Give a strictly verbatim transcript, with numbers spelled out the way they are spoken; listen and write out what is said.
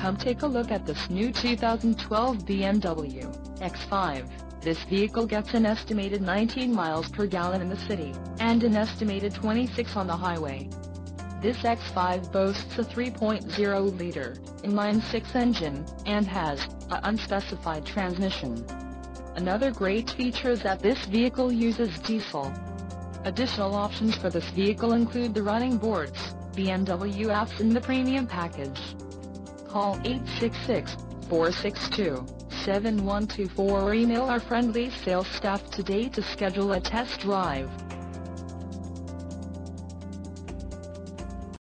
Come take a look at this new two thousand twelve B M W X five. This vehicle gets an estimated nineteen miles per gallon in the city, and an estimated twenty-six on the highway. This X five boasts a three point oh liter inline six engine, and has a unspecified transmission. Another great feature is that this vehicle uses diesel. Additional options for this vehicle include the running boards, B M W apps and the premium package. Call eight six six, four six two, seven one two four or email our friendly sales staff today to schedule a test drive.